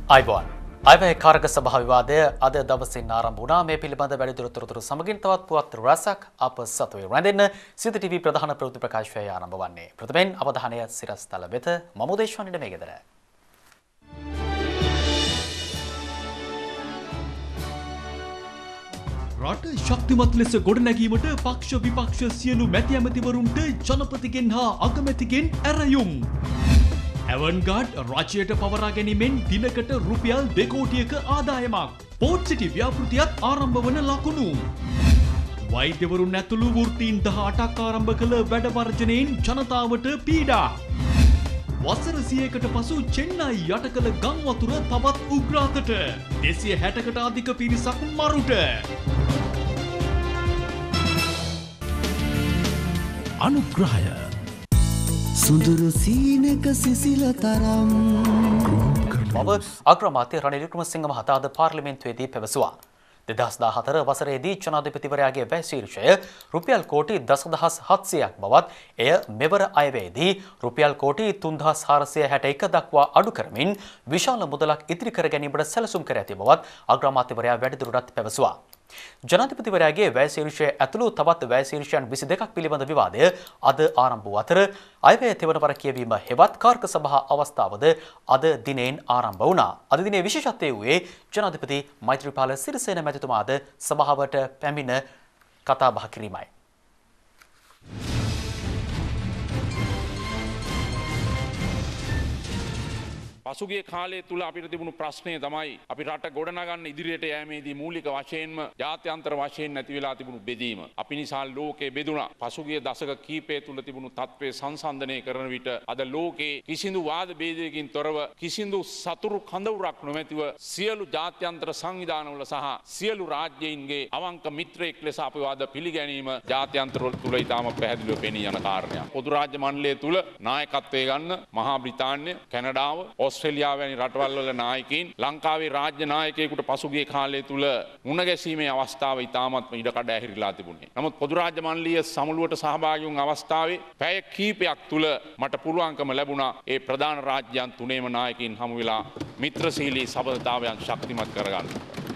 අයිබෝන් අයවැය කාරක සභා විවාදය අද දවසින් ආරම්භ වුණා. මේ පිළිබඳ වැඩිදුර තොරතුරු සමගින් තවත් පුවත් රසක් අප සතුවේ රැඳෙන්න සිත ටීවී ප්‍රධාන ප්‍රවෘත්ති ප්‍රකාශය ආරම්භ වන්නේ. ප්‍රථමයෙන් අවධානය සිරස්තල වෙත මම උදේශවන්ට මේ ගෙදර. රට ශක්තිමත් ලෙස ගොඩනැගීමට පක්ෂ විපක්ෂ සියලු මැති ඇමතිවරුන්ට ජනපතිගෙන් හා අගමැතිගෙන් ඇරයුම්. ඇවන්ගාඩ් රජයට පවරා ගැනීමෙන් දිනකට රුපියල් 2 කෝටියක ආදායමක්. පෝට් සිටි ව්‍යාපෘතියත් ආරම්භ වන ලකුණු. වෛද්‍යවරුන් ඇතුළු වෘත්තීන් 18ක් ආරම්භ කළ වැඩ වර්ජනයෙන් ජනතාවට පීඩා. වසර 100කට පසු චෙන්නයි යට කළ ගම් වතුර තවත් උග්‍රාතට. 260කට අධික පිරිසක් මරුට. අනුග්‍රහය සුඳුරු සීනක සිසිල තරම් බව අග්‍රාමාත්‍ය රනිල් වික්‍රමසිංහ මහතා අද පාර්ලිමේන්තුවේදී පැවසුවා. 2014 වසරේදී ජනාධිපතිවරයාගේ වැය ශීර්ෂය රුපියල් කෝටි 10,700ක් බවත් එය මෙවර අයවැයේදී රුපියල් කෝටි 3,461 දක්වා අඩු කරමින් විශාල මුදලක් ඉතිරි කර ගැනීමට සැලසුම් කර ඇති බවත් අග්‍රාමාත්‍යවරයා වැඩිදුරටත් පැවසුවා. ජනාධිපතිවරයාගේ වැය ශීර්ෂය ඇතුළු තවත් වැය ශීර්ෂයන් 22ක් පිළිබඳ විවාදය අද ආරම්භ වූ අතර අයවැය තෙවනවර කියවීම හෙවත් කාර්ක සභා අවස්ථාවද අද දිනෙන් ආරම්භ වුණා. අද දිනේ විශේෂත්වය වූයේ ජනාධිපති මෛත්‍රීපාල සිරිසේන මැතිතුමාද සභාවට පැමිණ කතා බහ කිරීමයි. පසුගිය කාලය තුල අපිට තිබුණු ප්‍රශ්නය තමයි අපි රට ගොඩනගන්න ඉදිරියට යෑමේදී මූලික වශයෙන්ම ජාත්‍යන්තර වශයෙන් නැති වෙලා තිබුණු බෙදීම. අපි නිසා ලෝකේ බෙදුණා. පසුගිය දශක කීපය තුල තිබුණු තත්ත්වය සංසන්දනය කරන විට අද ලෝකේ කිසිදු වාද භේදයකින් තොරව කිසිදු සතුරු කඳවුරක් නොමැතිව සියලු ජාත්‍යන්තර සංවිධානවල සහ සියලු රාජ්‍යයින්ගේ අවංක මිත්‍රයෙක් ලෙස අපව අද පිළිගැනීම ජාත්‍යන්තර තුල ඉතාම පැහැදිලිව පෙනී යන කාරණයක්. පොදු රාජ්‍ය මණ්ඩලය තුල නායකත්වය ගන්න මහා බ්‍රිතාන්‍ය, කැනඩාව, ඔස්ට්‍රේලියාව වැනි රටවල් වල නායකයින් ලංකාවේ රාජ්‍ය නායකයෙකුට පසුගිය කාලය තුල මුණ ගැසීමේ අවස්ථාව ඉතාමත් ඉඩකඩ ඇහිරිලා තිබුණේ. නමුත් පොදු රාජ්‍ය මණ්ඩලීය සමුළුවට සහභාගී වුණ අවස්ථාවේ පැය කිහිපයක් තුල මට පුළුවන්කම ලැබුණා ඒ ප්‍රධාන රාජ්‍යයන් තුනේම නායකයින් හමු වෙලා මිත්‍රශීලී සබඳතාවයන් ශක්තිමත් කරගන්න.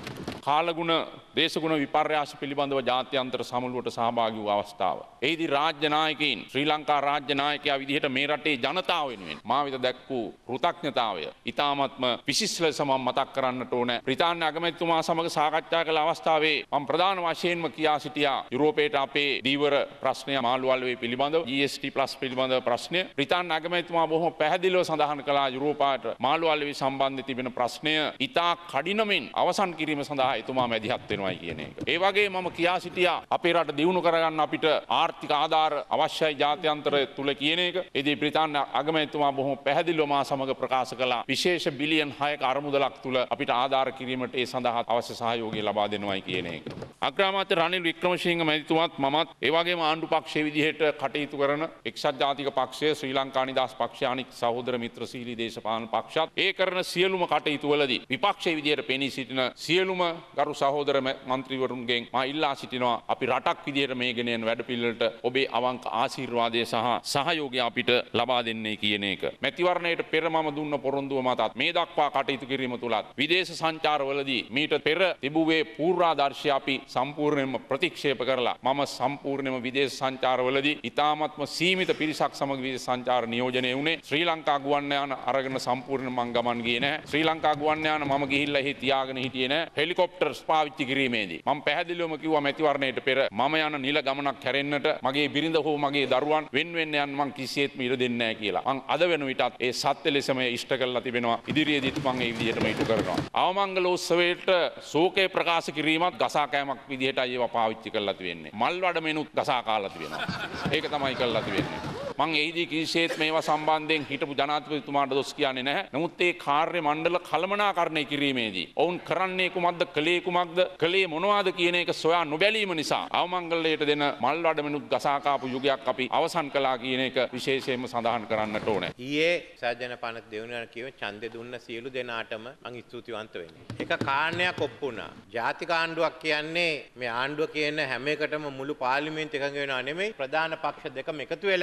කාලගුණ දේශගුණ විපර්යාස පිළිබඳව ජාත්‍යන්තර සමුළුවට සහභාගී වූ අවස්ථාව. එහිදී රාජ්‍ය නායකයින් ශ්‍රී ලංකා රාජ්‍ය නායකයා විදිහට මේ රටේ ජනතාව වෙනුවෙන් මා වෙත දැක් වූ කෘතඥතාවය ඉතාමත්ම විශිෂ්ට ලෙස මම මතක් කරන්නට ඕන. බ්‍රිතාන්‍ය අගමැතිතුමා සමග සාකච්ඡා කළ අවස්ථාවේ මම ප්‍රධාන වශයෙන්ම කියා සිටියා යුරෝපයට අපේ දීවර ප්‍රශ්නය මාළුවල්වේ පිළිබඳව GST+ පිළිබඳව ප්‍රශ්නය. බ්‍රිතාන්‍ය අගමැතිතුමා බොහොම පැහැදිලිව සඳහන් කළා යුරෝපාට මාළුවල්වේ සම්බන්ධ තිබෙන ප්‍රශ්නය ඉතා කඩිනමින් අවසන් කිරීම සඳහා එතුමා මැදිහත් වෙනවා. ඒ වගේ මම කියා සිටියා අපේ රට දියුණු කරගන්න අපිට ආර්ථික ආධාර අවශ්‍යයි ජාත්‍යන්තර තුල කියන එක. එදී බ්‍රිතාන්‍ය අගමැතිතුමා බොහොම පැහැදිලිව මා සමග ප්‍රකාශ කළා විශේෂ බිලියන් 6ක අරමුදලක් තුල අපිට ආධාර කිරීමට ඒ සඳහා අවශ්‍ය සහයෝගය ලබා දෙනවායි කියන එක. අග්‍රාමාත්‍ය රනිල් වික්‍රමසිංහ මැතිතුමාත් මමත් ඒ වගේම ආණ්ඩු පක්ෂයේ විදිහට කටයුතු කරන එක්සත් ජාතික පක්ෂය, ශ්‍රී ලංකා නිදහස් පක්ෂය, අනික් සහෝදර මිත්‍රශීලී දේශපාලන පක්ෂත් ඒ කරන සියලුම කටයුතු වලදී විපක්ෂයේ විදිහට පෙනී සිටින සියලුම ගරු සහෝදර මන්ත්‍රීවරුන්ගෙන් මා ඉල්ලා සිටිනවා අපි රටක් විදිහට මේ ගෙන යන වැඩපිළිවෙලට ඔබේ අවංක ආශිර්වාදය සහ සහයෝගය අපිට ලබා දෙන්නේ කියන එක. මැතිවරණයට පෙර මම දුන්න පොරොන්දුව මතත් මේ දක්වා කටයුතු කිරීම තුලත් විදේශ සංචාරවලදී මීට පෙර තිබුවේ පූර්වාදර්ශය අපි සම්පූර්ණයෙන්ම ප්‍රතික්ෂේප කරලා මම සම්පූර්ණයෙන්ම විදේශ සංචාරවලදී ඉතාමත්ම සීමිත පිරිසක් සමග විදේශ සංචාර නියෝජනය වුණේ. ශ්‍රී ලංකා ගුවන් යාන අරගෙන සම්පූර්ණයෙන් මං ගමන් ගියේ නැහැ. ශ්‍රී ලංකා ගුවන් යාන මම ගිහිල්ලා එහි තියාගෙන හිටියේ නැහැ. හෙලිකොප්ටර්ස් පාවිච්චි කිරීමේදී මම පැහැදිලිවම කිව්වා මැතිවරණයට පෙර මම යන නිල ගමනක් හැරෙන්නට මගේ බිරිඳ හෝ මගේ දරුවන් වෙන යන්න මං කිසිසේත්ම ඉඩ දෙන්නේ නැහැ කියලා. මං අද වෙන විටත් ඒ සත්‍ය ලෙසම ඉෂ්ට කරලා තිබෙනවා. ඉදිරියේදීත් මං ඒ විදිහටම ඉටු කරනවා. අවමංගලෝත්සවයට ශෝකේ ප්‍රකාශ කිරීමත් ගසා කෑමක් විදිහටයි ඒවා පාවිච්චි කරලා තියෙන්නේ. මල් වඩමෙනුත් ගසා කාලා තියෙනවා. ඒක තමයි කරලා තියෙන්නේ. මං එහිදී කිසිසේත් මේවා සම්බන්ධයෙන් හිටපු ජනාධිපතිතුමාට දොස් කියන්නේ නැහැ. නමුත් ඒ කාර්ය මණ්ඩල කළමනාකරණය කිරීමේදී ඔවුන් කරන්නේ කුමක්ද, කළේ කුමක්ද, කළේ මොනවාද කියන එක සොයා නොබැලීම නිසා අවමංගලයට දෙන මල් වඩමනුත් ගසා කාපු යුගයක් අපි අවසන් කළා කියන එක විශේෂයෙන්ම සඳහන් කරන්නට ඕනේ. ඊයේ සජන පනත් දෙවුණා කියව ඡන්දෙ දුන්න සියලු දෙනාටම මං ස්තුතිවන්ත වෙන්නේ. එක කාරණයක් ඔප්පු වුණා. ජාතික ආණ්ඩුවක් කියන්නේ මේ ආණ්ඩුව කියන හැම එකටම මුළු පාර්ලිමේන්තුව එකඟ වෙනව නෙමෙයි. ප්‍රධාන පක්ෂ දෙකම එකතු වෙලා ඇති කරපු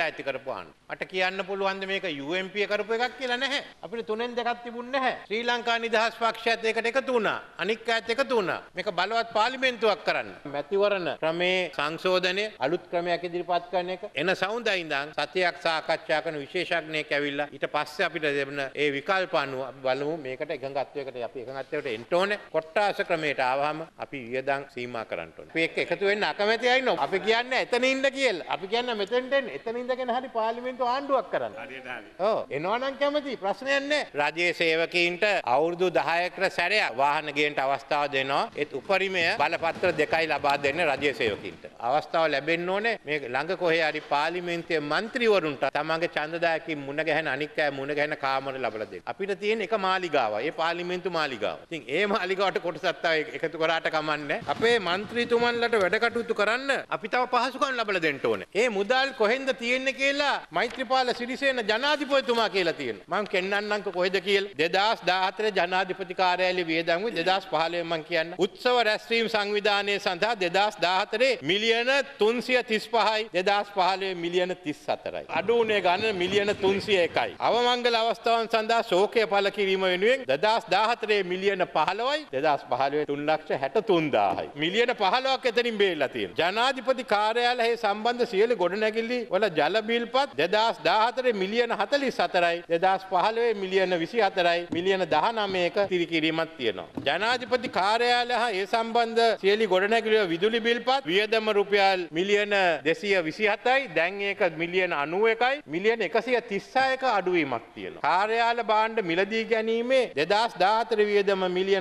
කරපු ආණ්ඩුව. මට කියන්න පුළුවන් මේක UMP කරපු එකක් කියලා නැහැ. අපිට තුනෙන් දෙකක් තිබුණේ නැහැ. ශ්‍රී ලංකා නිදහස් පක්ෂයත් ඒකට එකතු වුණා. අනික් අයත් එකතු වුණා. මේක බලවත් පාර්ලිමේන්තුවක් කරන්න. මැතිවරණ ක්‍රමේ සංශෝධනය අලුත් ක්‍රමයක් ඉදිරිපත් කරන එක එන සවුන්දා ඉඳන් සතියක් සාකච්ඡා කරන විශේෂඥයෙක් ඇවිල්ලා ඊට පස්සේ අපිට දෙන්න ඒ විකල්ප අනුව අපි බලමු මේකට එකඟත්වයකට අපි එකඟත්වයකට එන්න ඕනේ. කොට්ටාස ක්‍රමයට ආවම අපි වියදම් සීමා කරන්න ඕනේ. අපි එක්ක එකතු වෙන්න අකමැති අය ඉන්නවා. අපි කියන්නේ එතන ඉන්න කියලා. අපි කියන්නේ මෙතෙන්ට එන්න. එතන ඉඳගෙන හරි පාර්ලිමේන්තු ආණ්ඩුවක් කරන්න. හරියට හරි. ඔව් එනවා නම් කැමති ප්‍රශ්නයක් නැහැ. රජයේ සේවකීන්ට අවුරුදු 10කට සැරයක් වාහන ගේන්න අවස්ථාව දෙනවා. ඒත් උපරිමය බලපත්‍ර 2යි ලබා දෙන්නේ රජයේ සේවකීන්ට. අවස්ථාව ලැබෙන්න ඕනේ මේ ළඟ කොහේ හරි පාර්ලිමේන්තුවේ മന്ത്രിවරුන්ට තමන්ගේ ඡන්දදායකින් මුණ ගැහෙන අනික් අය මුණ ගැහෙන කාමර ලබලා දෙන්න. අපිට තියෙන එක මාලිගාවයි. ඒ පාර්ලිමේන්තු මාලිගාව. ඉතින් ඒ මාලිගාවට කොටසක් තව එකතු කරාට කමන්නේ. අපේ മന്ത്രിතුමන්ලට වැඩ කටයුතු කරන්න අපි තව පහසුකම් ලබලා දෙන්න ඕනේ. ඒ මුදල් කොහෙන්ද තියෙන්නේ කියලා මෛත්‍රීපාල සිරිසේන ජනාධිපතිතුමා කියලා තියෙනවා. මම කෙන්නන්නම්ක කොහෙද කියලා 2014 ජනාධිපති කාර්යාලයේ වියදම් 2015 මම කියන්න. උත්සව රැස්වීම සංවිධානයේ සඳහා 2014 මිලියන 335යි 2015 මිලියන 34යි. අඩු උනේ ගණන මිලියන 301යි. අවමංගල අවස්ථාවන් සඳහා ශෝකය පළ කිරීම වෙනුවෙන් 2014 මිලියන 15යි 2015 3,63,000යි. මිලියන 15ක් එතනින් බේරලා තියෙනවා. ජනාධිපති කාර්යාලයේ සම්බන්ධ සියලු ගොඩනැගිලි වල ජල බිල්පත් 2014 මිලියන 44යි 2015 මිලියන 24යි මිලියන 19ක තිරිකිරීමක් තියෙනවා. ජනාධිපති කාර්යාලය හා ඒ සම්බන්ධ සියලු ගොඩනැගිලි විදුලි බිල්පත් වියදම රුපියල් මිලියන 227යි දැන් ඒක මිලියන 91යි මිලියන 136ක අඩුවීමක් තියෙනවා. කාර්යාල භාණ්ඩ මිලදී ගැනීමේ 2014 වියදම මිලියන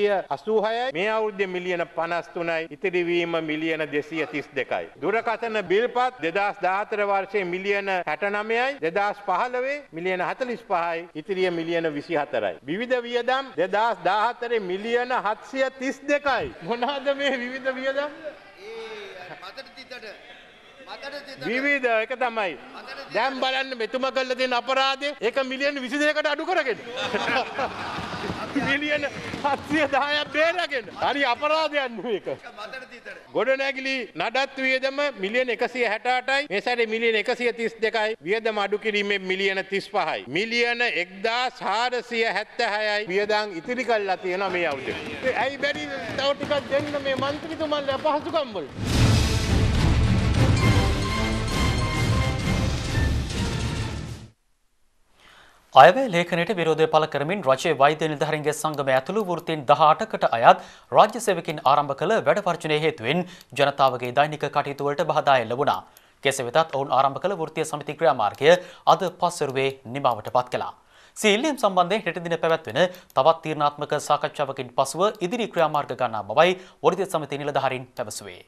286යි මේ අවුරුද්දේ මිලියන 53යි ඉතිරි වීම මිලියන 232යි. දුරකථන බිල්පත් 2014 වර්ෂයේ මිලියන 69යි 2015 මිලියන 45යි ඉතිරිය මිලියන 24යි. විවිධ වියදම් 2014 මිලියන 732යි. මොනවාද මේ විවිධ වියදම්? විවිධ එක තමයි. දැන් බලන්න මෙතුමා කළා තියෙන අපරාධය ඒක මිලියන 22කට අඩු කරගෙන. මිලියන 710ක් බේරගෙන. හරි අපරාධයක් නෙවෙයි ඒක. ගොඩනැගිලි නඩත්තු වියදම මිලියන 168යි. මේ සැරේ මිලියන 132යි. වියදම අඩු කිරීමෙන් මිලියන 35යි. මිලියන 1476යි වියදම් ඉතිරි කරලා තියෙනවා මේ අවුරුද්දේ. ඇයි බැරි තව ටිකක් දෙන්න මේ മന്ത്രിතුමන්ලා පහසුකම් වල. අයවැය ලේඛනයට විරෝධය පළ කරමින් රජයේ වෛද්‍ය නිලධාරීන්ගේ සංගමය ඇතුළු වෘත්තීන් 18කට අයත් රාජ්‍ය සේවකින් ආරම්භ කළ වැඩ වර්ජනය හේතුවෙන් ජනතාවගේ දෛනික කටයුතු වලට බාධා එල්ල වුණා. කෙසේ වෙතත් ඔවුන් ආරම්භ කළ වෘත්තීය සමිති ක්‍රියාමාර්ගය අද පස්වරුවේ නිමවට පත් කළා. සීල්ලීම් සම්බන්ධයෙන් හෙට දින පැවැත්වෙන තවත් තීරණාත්මක සාකච්ඡාවකින් පසුව ඉදිරි ක්‍රියාමාර්ග ගන්නා බවයි වෘත්තීය සමිති නිලධාරීන් පැවසුවේ.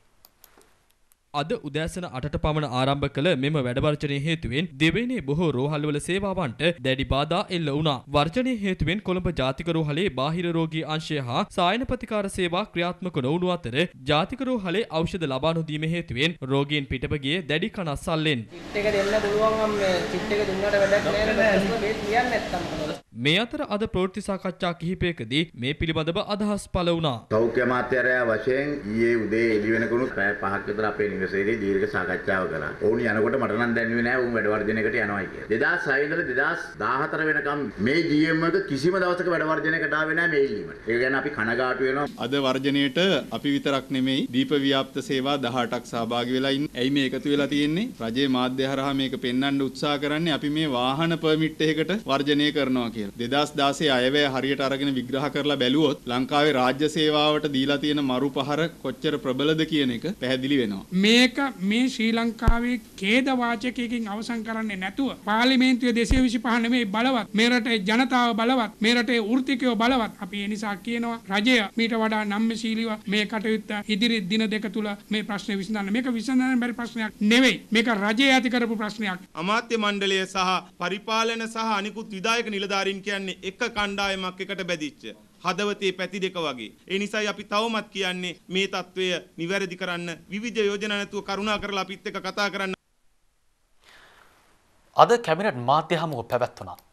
අද උදෑසන 8ට පමණ ආරම්භ කළ මෙම වැඩවර්ජනය හේතුවෙන් දෙවයිනේ බොහෝ රෝහල්වල සේවාවන්ට දැඩි බාධා එල්ල වුණා. වර්ජනය හේතුවෙන් කොළඹ ජාතික රෝහලේ බාහිර රෝගී අංශය හා සායන ප්‍රතිකාර සේවා ක්‍රියාත්මක නොවුණු අතර ජාතික රෝහලේ ඖෂධ ලබා නොදීම හේතුවෙන් රෝගීන් පිටප ගියේ දැඩි කනස්සල්ලෙන්. කිට් එක දෙන්න පුළුවන් මේ කිට් එක දුන්නට වැඩක් නැහැ නේද? බේත් කියන්නේ නැත්තම්. මේ අතර අද ප්‍රවෘත්ති සාකච්ඡා කිහිපයකදී මේ පිළිබඳව අදහස් පළ වුණා. සෞඛ්‍ය අමාත්‍යාලය වශයෙන් ඊයේ උදේ එළි වෙනකනුත් පැය 5ක් විතර අපේ නිවසේදී දීර්ඝ සාකච්ඡාව කළා. ඕනි යනකොට මට නම් දැනෙන්නේ නැහැ උන් වැඩ වර්ජනයකට යනවා කියලා. 2006 ඉඳලා 2014 වෙනකම් මේ GM එක කිසිම දවසක වැඩ වර්ජනයකට ආවේ නැහැ මේ ඉල්ලීමට. ඒක ගැන අපි කනගාටු වෙනවා. අද වර්ජනයේට අපි විතරක් නෙමෙයි දීප ව්‍යාප්ත සේවා 18ක් සහභාගී වෙලා ඉන්නේ. ඇයි මේ එකතු වෙලා තියෙන්නේ? රජයේ මාධ්‍ය හරහා මේක පෙන්වන්න උත්සාහ කරන්නේ අපි මේ වාහන පර්මිට් එකකට වර්ජනය කරනවා කියලා. 2016 අයවැය හරියට අරගෙන විග්‍රහ කරලා බැලුවොත් ලංකාවේ රාජ්‍ය සේවාවට දීලා තියෙන මරු පහර කොච්චර ප්‍රබලද කියන එක පැහැදිලි වෙනවා. මේක මේ ශ්‍රී ලංකාවේ ඛේද වාචකයකින් අවසන් කරන්නේ නැතුව පාර්ලිමේන්තුවේ 225 නෙමෙයි බලවත් මේ රටේ ජනතාව බලවත් මේ රටේ වෘත්තිකයෝ බලවත් අපි ඒ නිසා කියනවා රජය මීට වඩා නම්‍යශීලීව මේ කටයුත්ත ඉදිරි දින දෙක තුල මේ ප්‍රශ්නේ විසඳන්න. මේක විසඳන්න බැරි ප්‍රශ්නයක් නෙවෙයි. මේක රජය ඇති කරපු ප්‍රශ්නයක්. අමාත්‍ය මණ්ඩලය සහ පරිපාලන සහ අනිකුත් විධායක නිලධාරීන් කියන්නේ එක කණ්ඩායමක් එකට බැදිච්ච හදවතේ පැති දෙක වගේ. ඒ නිසායි අපි තවමත් කියන්නේ මේ තත්වය නිවැරදි කරන්න විවිධ යෝජනා නැතුව කරුණා කරලා අපිත් එක්ක කතා කරන්න. අද කැබිනට් මාධ්‍ය හමුව පැවැත්වුණා.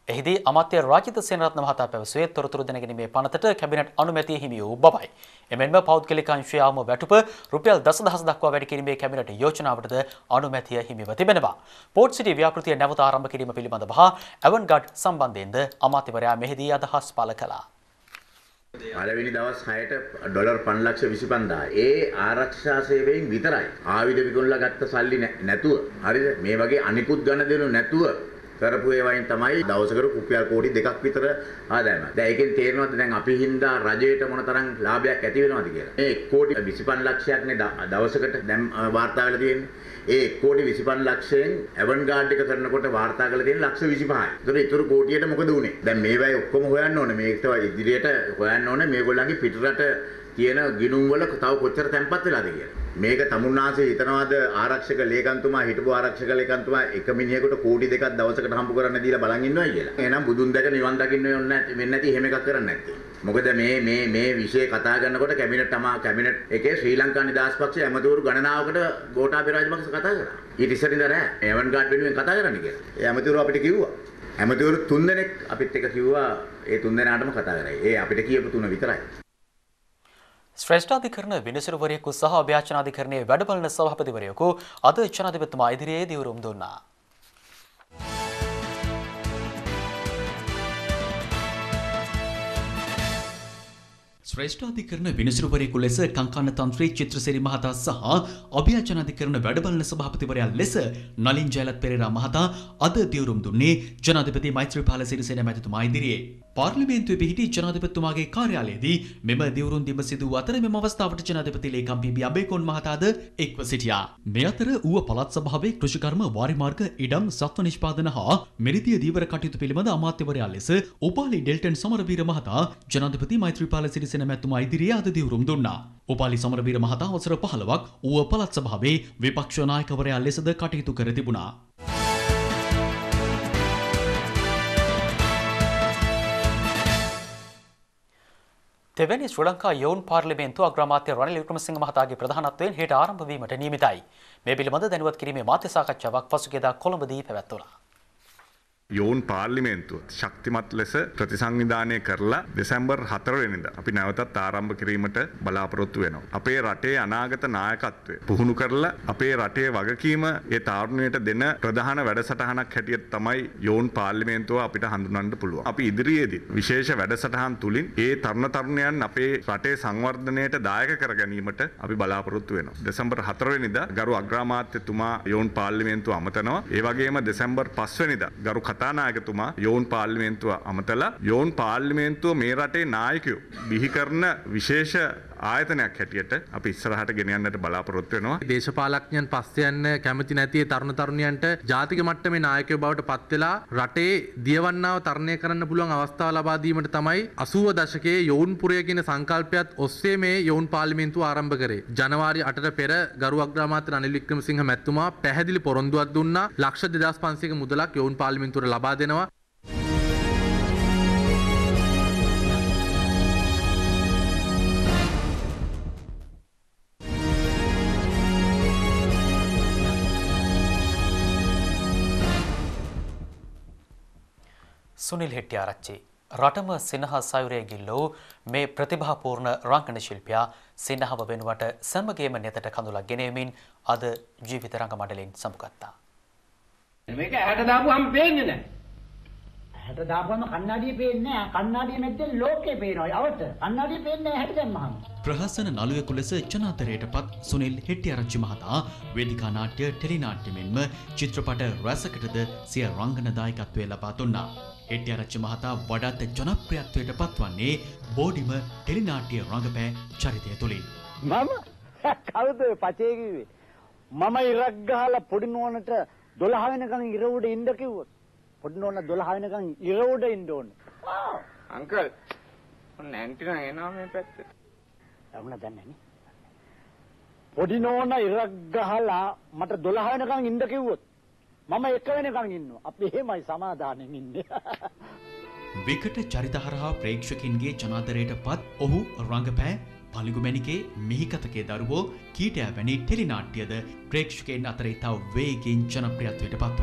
එහිදී අමාත්‍ය රාජිත සේනරත්න මහතා පැවසුවේ තොරතුරු දැනගැනීමේ පනතට කැබිනට් අනුමැතිය හිමි වූ බවයි. එමෙන්ම පෞද්ගලික අංශයේ ආම වැටුප රුපියල් 10,000 දක්වා වැඩි කිරීමේ කැබිනට් යෝජනාවටද අනුමැතිය හිමිව තිබෙනවා. පෝට් සිටි ව්‍යාපෘතිය නැවත ආරම්භ කිරීම පිළිබඳව හා ඇවන්ගාඩ් සම්බන්ධයෙන්ද අමාත්‍යවරයා මෙහිදී අදහස් පළ කළා. පළවෙනි දවස් 6ට ඩොලර් 5,25,000. ඒ ආරක්ෂා සේවයෙන් විතරයි. ආයුධ විකුණලා ගත්ත සල්ලි නැතුව. හරිද? මේ වගේ අනිකුත් ගණදෙනු නැතුව කරපු ඒවායින් තමයි දවසකට රුපියල් කෝටි 2ක් විතර ආදායම. දැන් ඒකෙන් තේරෙනවද දැන් අපි හින්දා රජයට මොනතරම් ලාභයක් ඇති වෙනවද කියලා. මේ 1 කෝටි 25 ලක්ෂයක්නේ දවසකට දැන් වාර්තා වෙලා තියෙන්නේ. ඒ 1 කෝටි 25 ලක්ෂයෙන් ඇවන්ගාඩ් එක කරනකොට වාර්තා කරලා තියෙන ලක්ෂ 25යි. ඒතර ඊටු කෝටියට මොකද උනේ? දැන් මේවයි ඔක්කොම හොයන්න ඕනේ. මේකට ඉදිරියට හොයන්න ඕනේ මේගොල්ලන්ගේ පිටරට තියෙන ගිණුම් වල තව කොච්චර තැම්පත් වෙලාද කියලා. මේක තමුන්නාසේ හිතනවාද ආරක්ෂක ලේකම්තුමා හිටපු ආරක්ෂක ලේකම්තුමා එක මිනිහෙකුට කෝටි 2ක් දවසකට හම්බ කරන්න දීලා බලන් ඉන්නවා කියලා. එහෙනම් බුදුන් දැක නිවන් දකින්න වෙන්නේ නැති එහෙම එකක් කරන්නේ නැත්තේ. මොකද මේ විෂය කතා කරනකොට කැබිනට් එකේ ශ්‍රී ලංකා නිදහස් පක්ෂයේ ඇමතිවරු ගණනාවකට ගෝඨාභය රාජපක්ෂ කතා කරා. ඊට ඉස්සරින්ද නෑ ඇවන්ගාඩ් වෙනුවෙන් කතා කරන්න කියලා. ඒ ඇමතිවරු අපිට කිව්වා. ඇමතිවරු 3 දෙනෙක් අපිත් එක්ක කිව්වා ඒ 3 දෙනාටම කතා කරයි. ඒ අපිට කියපු 3 විතරයි. ශ්‍රේෂ්ඨාධිකරණ විනිසුරුවරයෙකු සහ අභ්‍යාචනාධිකරණයේ වැඩබලන සභාපතිවරයෙකු අද ජනාධිපතිතුමා ඉදිරියේ දිවුරුම් දුන්නා. ශ්‍රේෂ්ඨාධිකරණ විනිසුරුවරයෙකු ලෙස කංකාන තන්ත්‍රී චිත්‍රසිරි මහතා සහ අභ්‍යාචනාධිකරණ වැඩබලන සභාපතිවරයා ලෙස නලින් ජයලත් පෙරේරා මහතා අද දිවුරුම් දුන්නේ ජනාධිපති මෛත්‍රීපාල සිරිසේන මැතිතුමා ඉදිරියේ. පාර්ලිමේන්තුවේ පිහිටි ජනාධිපතිතුමාගේ කාර්යාලයේදී මෙම දිවුරුම් දීම සිදු වූ අතර මෙම අවස්ථාවට ජනාධිපති ලේකම් පී.බී. අබේකොන් මහතාද එක්ව සිටියා. මේ අතර ඌව පළාත් සභාවේ කෘෂිකර්ම වාරිමාර්ග ඉඩම් සත්ව නිෂ්පාදන හා මෙරිදිය දීවර කටයුතු පිළිබඳ අමාත්‍යවරයා ලෙස උපාලි ඩෙල්ටන් සමරවීර මහතා ජනාධිපති මෛත්‍රීපාල සිරිසේන මැතිතුමා ඉදිරියේ අද දිවුරුම් දුන්නා. උපාලි සමරවීර මහතා වසර 15ක් ඌව පළාත් සභාවේ විපක්ෂ නායකවරයා ලෙසද කටයුතු කර තිබුණා. දෙවැනි ශ්‍රී ලංකා යෝන් පාර්ලිමේන්තුව අග්‍රාමාත්‍ය රනිල් වික්‍රමසිංහ මහතාගේ ප්‍රධානත්වයෙන් හෙට ආරම්භ වීමට නියමිතයි. මේ පිළිබඳ දැනුවත් කිරීමේ මාධ්‍ය සාකච්ඡාවක් පසුගියදා කොළඹදී පැවැත්වුණා. යෝන් පාර්ලිමේන්තුව ශක්තිමත් ලෙස ප්‍රතිසංවිධානය කරලා දෙසැම්බර් 4 වෙනිදා අපි නැවතත් ආරම්භ කිරීමට බලාපොරොත්තු වෙනවා. අපේ රටේ අනාගත නායකත්වය පුහුණු කරලා අපේ රටේ වගකීම ඒ තාරුණයට දෙන ප්‍රධාන වැඩසටහනක් හැටියට තමයි යෝන් පාර්ලිමේන්තුව අපිට හඳුන්වන්න පුළුවන්. අපි ඉදිරියේදී විශේෂ වැඩසටහන් තුලින් ඒ තරුණ අපේ රටේ සංවර්ධනයට දායක කර ගැනීමට අපි බලාපොරොත්තු වෙනවා. දෙසැම්බර් 4 වෙනිදා ගරු අග්‍රාමාත්‍යතුමා යෝන් පාර්ලිමේන්තුව අමතනවා. ඒ වගේම දෙසැම්බර් 5 වෙනිදා ගරු කතානායකතුමා යෝන් පාර්ලිමේන්තුව අමතලා යෝන් පාර්ලිමේන්තුව මේ රටේ නායකයෝ බිහි කරන විශේෂ ආයතනයක් හැටියට අපි ඉස්සරහට ගෙන යන්නට බලාපොරොත්තු වෙනවා. දේශපාලඥයන් පස්සේ යන්න කැමති නැති තරුණ තරුණියන්ට ජාතික මට්ටමේ නායකයෝ බවට පත් වෙලා රටේ දියවන්නාව තරණය කරන්න පුළුවන් අවස්ථාව ලබා දීමට තමයි 80 දශකයේ යෝන්පුරය කියන සංකල්පයත් ඔස්සේ මේ යෝන් පාර්ලිමේන්තුව ආරම්භ කරේ. ජනවාරි 8ට පෙර ගරු අග්‍රාමාත්‍ය රනිල් වික්‍රමසිංහ මැතිතුමා පැහැදිලි පොරොන්දුවක් දුන්නා. ලක්ෂ 2500ක මුදලක් යෝන් පාර්ලිමේන්තුවට ලබා දෙනවා. සුනිල් හෙට්ටිආරච්චි රටම සිනහ සයුරේ ගිල්ලෝ මේ ප්‍රතිභාපූර්ණ රංගන ශිල්පියා සිනහව වෙනුවට සමගේම නෙතට කඳුලක් ගෙනෙමින් අද ජීවිත රංග මඩලෙන් සමුගත්තා. මේක ඇහැට දාපුවම පේන්නේ නැහැ. ඇහැට දාපුවම කණ්ණාඩියේ පේන්නේ නැහැ. කණ්ණාඩියේ මැද්දෙන් ලෝකේ පේනවා. යවට කණ්ණාඩියේ පේන්නේ නැහැ ඇහැට දැම්මහම. ප්‍රහසන නළුවෙකු ලෙස ජනාතරයටපත් සුනිල් හෙට්ටිආරච්චි මහතා වේදිකා නාට්‍ය ටෙලි නාට්‍ය මෙන්ම චිත්‍රපට රසකටද සිය රංගන දායකත්වය ලබා දුන්නා. හෙට්ටිආරච්චි මහතා වඩාත් ජනප්‍රියත්වයට පත්වන්නේ බෝඩිම ටෙලි නාට්‍ය රංගපෑ චරිතය තුලින්. මම කවුද පචේ කිව්වේ? මම ඉරක් ගහලා පොඩි නෝනට 12 වෙනකන් ඉර උඩ ඉන්න කිව්වොත් පොඩි නෝන 12 වෙනකන් ඉර උඩ ඉන්න ඕනේ. අංකල් ඔන්න ඇන්ටි නම් එනවා මේ පැත්තට. වුණා දන්නේ නේ. පොඩි නෝන ඉරක් ගහලා මට 12 වෙනකන් ඉන්න කිව්වොත් මම එක වෙනකන් ඉන්නවා. අපි එහෙමයි සමාදානෙන් ඉන්නේ. විකට චරිත හරහා ප්‍රේක්ෂකින්ගේ ජනාදරයටපත් ඔහු රංගපෑ පලිගුමැණිකේ මිහිකතකේ දරුවෝ කීටයා වැනි ටෙලි නාට්‍යද ප්‍රේක්ෂකයන් අතර ඉතා වේගයෙන් ජනප්‍රියත්වයට පත් වුණා.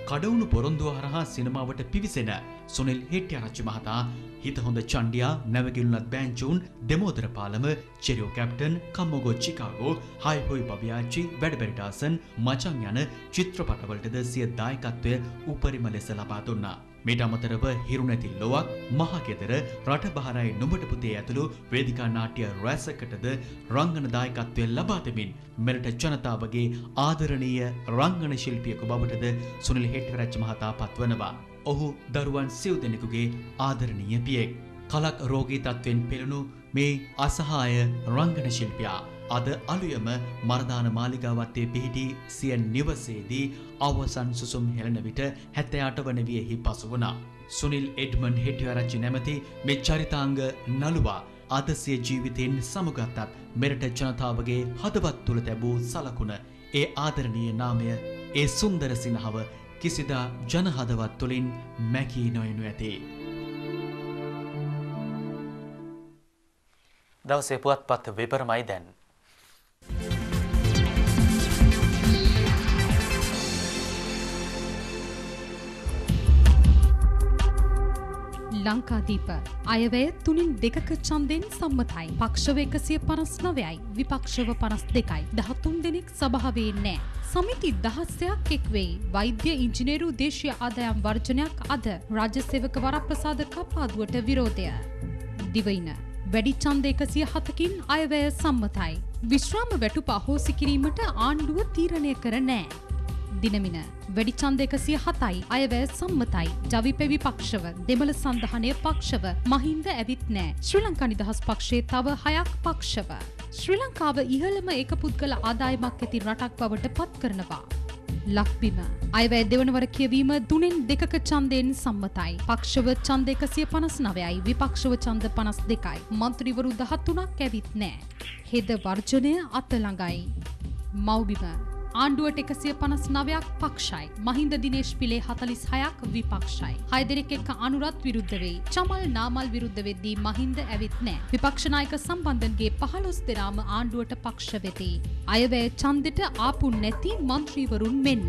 කඩවුණු පොරොන්දුව හරහා සිනමාවට පිවිසෙන සුනිල් හෙට්ටිආරච්චි මහතා හිත හොඳ චණ්ඩියා නැවගිලුණත් බෑන්චුන් දෙමෝදර පාලම චෙරියෝ කැප්ටන් කම්මෝගෝ චිකාගෝ හයි හොයි බබියාච්චි වැඩබෙරිටාසන් මචං යන චිත්‍රපටවලටද සිය දායකත්වය උපරිම ලෙස ලබා දුන්නා. මීට අමතරව හිරුනැති ලොවක් මහගෙදර රටබහරයි නුඹට පුතේ ඇතුළු වේදිකා නාට්‍ය රැසකටද රංගන දායකත්වය ලබා දෙමින් මෙරට ජනතාවගේ ආදරණීය රංගන ශිල්පියෙකු බවටද සුනිල් හෙට්ටිආරච්චි මහතා පත්වනවා. ඔහු දරුවන් සිව් දෙනෙකුගේ ආදරණීය පියෙක්. කලක් රෝගී තත්වෙන් පෙළුණු මේ අසහාය රංගන ශිල්පියා අද අලුයම මරදාන මාලිගාවත්තේ පිහිටි සිය නිවසේදී අවසන් සුසුම් හෙළන විට 78 වන වියෙහි පසු වුණා. සුනිල් එඩ්මන්ඩ් හෙට්ටිආරච්චි නැමැති මේ චරිතාංග නළුවා අද සිය ජීවිතයෙන් සමුගත්තත් මෙරට ජනතාවගේ හදවත් තුල තිබූ සලකුණ ඒ ආදරණීය නාමය ඒ සුන්දර සිනහව කිසිදා ජනහදවත් තුළින් මැකී නොයනු ඇති. දවසේ පුවත්පත් විපරමයි දැන්. ලංකාදීප අයවැය 3/2 ඡන්දෙන් සම්මතයි. පක්ෂව 159යි විපක්ෂව 52යි. 13 දෙනෙක් සභාවේ නැහැ. සමිති 16ක් එක් වෙයි. වෛද්‍ය ඉංජිනේරු දේශීය ආදායම් වර්ජනයක් අද රාජ්‍ය සේවක වරප්‍රසාද කපාදුවට විරෝධය. දිවයින වැඩි ඡන්ද 107කින් අයවැය සම්මතයි. විශ්‍රාම වැටුප අහෝසි කිරීමට ආණ්ඩුව තීරණය කර නැහැ. දිනමින වැඩි ඡන්ද 107යි අයවැය සම්මතයි. ජවිපෙ විපක්ෂව දෙමළ සංධානය පක්ෂව මහින්ද ඇවිත් නැහැ. ශ්‍රී ලංකා නිදහස් පක්ෂයේ තව 6ක් පක්ෂව. ශ්‍රී ලංකාව ඉහළම එක පුද්ගල ආදායමක් ඇති රටක් බවට පත් කරනවා. ලක්බිම අයවැය දෙවනවර කියවීම 3/2 ඡන්දයෙන් සම්මතයි. පක්ෂව ඡන්ද 159යි විපක්ෂව ඡන්ද 52යි. මන්ත්‍රීවරු 13ක් ඇවිත් නැහැ. හෙද වර්ජනය අත ළඟයි. මව්බිම ආණ්ඩුවට 159ක් පක්ෂයි. මහින්ද දිනේෂ් පිලේ 46ක් විපක්ෂයි. 6 දෙනෙක් එක්ක අනුරත් විරුද්ධ වෙයි. චමල් නාමල් විරුද්ධ වෙද්දී මහින්ද ඇවිත් නැහැ. විපක්ෂ නායක සම්බන්ධන්ගේ 15 දෙනාම ආණ්ඩුවට පක්ෂ වෙති. අයවැය ඡන්දෙට ආපු නැති മന്ത്രിවරුන් මෙන්න.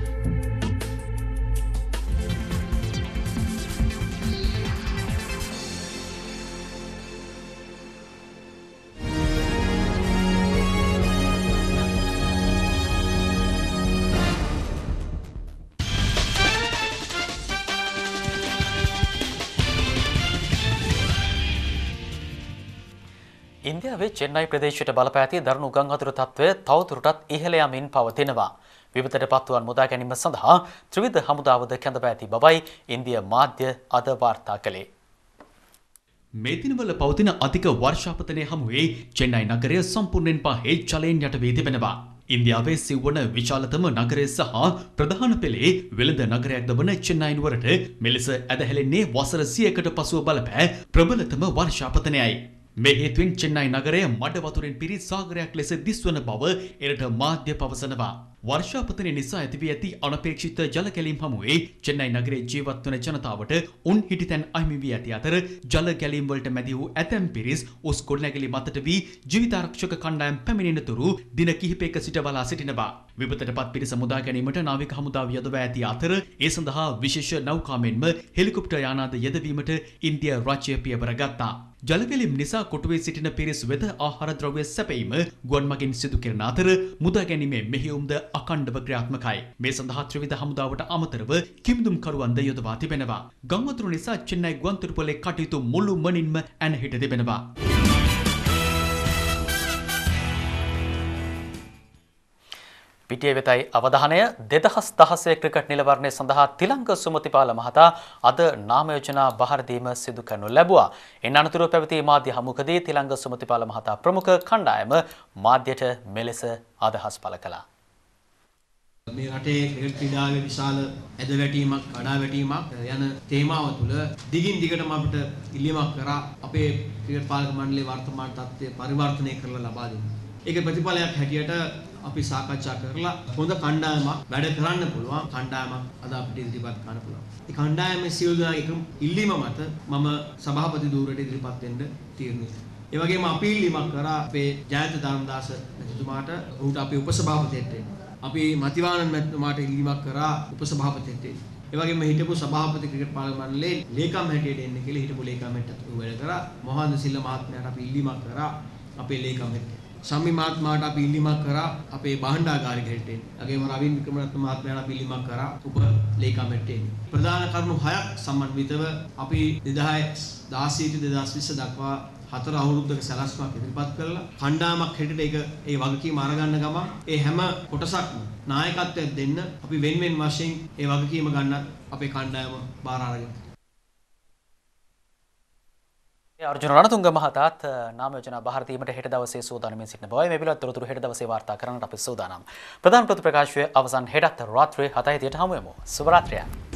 ඉන්දියාවේ චෙන්නයි ප්‍රදේශයට බලපෑ ඇති දරුණු ගං අතුරු තත්ත්වය තවදුරටත් ඉහළ යමින් පවතිනවා. විපතට පත්වුවන් මුදා ගැනීම සඳහා ත්‍රිවිධ හමුදාවද කැඳවා ඇති බවයි ඉන්දියා මාධ්‍ය අද වාර්තා කළේ. මේ දිනවල පවතින අධික වර්ෂාපතනය හමුවේ චෙන්නයි නගරය සම්පූර්ණයෙන් පහේ ජලයෙන් යට වී තිබෙනවා. ඉන්දියාවේ සිව්වන විශාලතම නගරය සහ ප්‍රධාන පෙළේ වෙළඳ නගරයක්ද වන චෙන්නයි නුවරට මෙලෙස ඇදහැලෙන්නේ වසර 100කට පසුව බලපෑ ප්‍රබලතම වර්ෂාපතනයයි. මේ හේතුවෙන් චෙන්නයි නගරය මඩ වතුරෙන් පිරි සාගරයක් ලෙස දිස්වන බව එරට මාධ්‍ය පවසනවා. වර්ෂාපතනය නිසා ඇතිවී ඇති අනපේක්ෂිත ජල කැලීම් හමුවේ චෙන්නයි නගරයේ ජීවත් වන ජනතාවට උන් හිටිතැන් අහිමි වී ඇති අතර ජල කැලීම් වලට මැදි වූ ඇතැම් පිරිස් උස් ගොඩනැගිලි මතට වී ජීවිතාරක්ෂක කණ්ඩායම් පැමිණෙනතුරු දින කිහිපයක සිට බලා සිටිනවා. විපතටපත් පිරිස මුදා ගැනීමට නාවික හමුදාව යොදවා ඇති අතර ඒ සඳහා විශේෂ නෞකාවෙන්ම හෙලිකොප්ටර් යානාද යෙදවීමට ඉන්දියා රාජ්‍ය පියවර ගත්තා. ජලකැලීම් නිසා කොටුවේ සිටින පිරිස් වෙත ආහාර ද්‍රව්‍ය සැපයීම ගුවන් මගින් සිදු කරන අතර මුදා ගැනීමේ මෙහෙයුම්ද අඛණ්ඩව ක්‍රියාත්මකයි. මේ සඳහා ත්‍රිවිධ හමුදාවට අමතරව කිමිදුම්කරුවන්ද යොදවා තිබෙනවා. ගම් වතුර නිසා චෙන්නයි ගුවන්තොටුපොළේ කටයුතු මුළු මනින්ම ඇනහිට තිබෙනවා. පිටිය වෙතයි අවධානය. 2016 ක්‍රිකට් නිලවරණය සඳහා තිලංග සුමතිපාල මහතා අද නාම යෝජනා බහර දීම සිදු කරනු ලැබුවා. එන් අනතුරුව පැවති මාධ්‍ය හමුවකදී තිලංග සුමතිපාල මහතා ප්‍රමුඛ කණ්ඩායම මාධ්‍යට මෙලෙස අදහස් පළ කළා. මේ රටේ ක්‍රිකට් ක්‍රීඩාවේ විශාල ඇදවැටීමක් කඩාවැටීමක් යන තේමාව තුළ දිගින් දිගටම අපිට ඉල්ලීමක් කරා අපේ ක්‍රිකට් පාලක මණ්ඩලයේ වර්තමාන තත්ත්වය පරිවර්තනය කරලා ලබා දෙන්න. ඒක ප්‍රතිඵලයක් හැටියට අපි සාකච්ඡා කරලා හොඳ කණ්ඩායමක් වැඩ කරන්න පුළුවන් කණ්ඩායමක් අද අපිට ඉදිරිපත් කරන්න පුළුවන්. ඒ කණ්ඩායමේ සියලු දෙනාගේ එකම ඉල්ලීම මත මම සභාපති ධූරයට ඉදිරිපත් වෙන්න තීරණය කළා. ඒ වගේම අපි ඉල්ලීමක් කරා අපේ ජයන්ත ධර්මදාස මැතිතුමාට ඔහුට අපේ උපසභාපතියට අපි මතිවානන් මැතිතුමාට ඉල්ලීමක් කරා උපසභාපතිට. ඒ වගේම හිටපු සභාපති ක්‍රිකට් පාලක මණ්ඩලයේ ලේකම් හැටියට එන්න කියලා හිටපු ලේකම් හැටියට වැඩ කරා. මොහාන්ද සිල්ල මහත්මයාට අපි ඉල්ලීමක් කරා අපේ ලේකම් හැටියට. සම්මි මහත්මයාට අපි ඉල්ලීමක් කරා අපේ භාණ්ඩාගාරික හැටියට එන්න. ඒගොම රවින්ද්‍ර වික්‍රමරත්න මහත්මයාට අපි ඉල්ලීමක් කරා උප ලේකම් හැටියට එන්න. ප්‍රධාන කරුණු 6ක් සම්බන්ධව අපි 2016 2020 දක්වා 4 අවුරුද්දක සැලැස්මක් ඉදිරිපත් කරලා කණ්ඩායමක් හැටියට ඒක ඒ වගකීම අරගන්න ගමන් ඒ හැම කොටසක්ම නායකත්වයක් දෙන්න අපි වෙන වශයෙන් ඒ වගකීම ගන්නත් අපේ කණ්ඩායම බාර අරගෙන. අර්ජුන රණතුංග මහතාත් නාම යෝජනා බාර දීමට හෙට දවසේ සූදානම්ින් සිටින බවයි මේ පිළිබඳව තොරතුරු හෙට දවසේ වාර්තා කරන්නට අපි සූදානම්. ප්‍රධාන ප්‍රතිප්‍රකාශය අවසන් හෙටත් රාත්‍රියේ 7:30ට හමු වෙමු. සුබ රාත්‍රියක්.